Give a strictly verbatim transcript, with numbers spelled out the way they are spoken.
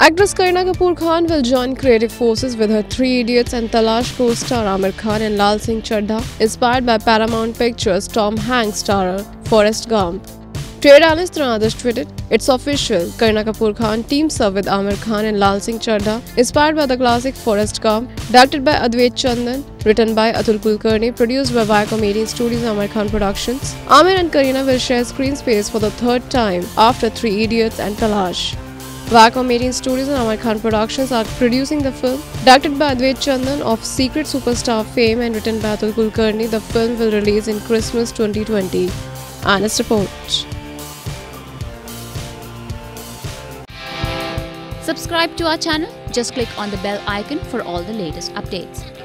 Actress Kareena Kapoor Khan will join creative forces with her Three Idiots and Talaash co-star Aamir Khan in Laal Singh Chaddha, inspired by Paramount Pictures Tom Hanks-starrer Forrest Gump. Trade analyst Talaash tweeted, "It's official. Kareena Kapoor Khan teams up with Aamir Khan in Laal Singh Chaddha, inspired by the classic Forrest Gump, directed by Chandha, written by Atul Kulkarni, produced by Viacom eighteen Studios Aamir Khan Productions. Aamir and Kareena will share screen space for the third time after Three Idiots and Talaash. Viacom eighteen Studios and Aamir Khan Productions are producing the film. Directed by Chandha of Secret Superstar fame and written by Atul Kulkarni, the film will release in Christmas twenty twenty. Honest report. Subscribe to our channel. Just click on the bell icon for all the latest updates.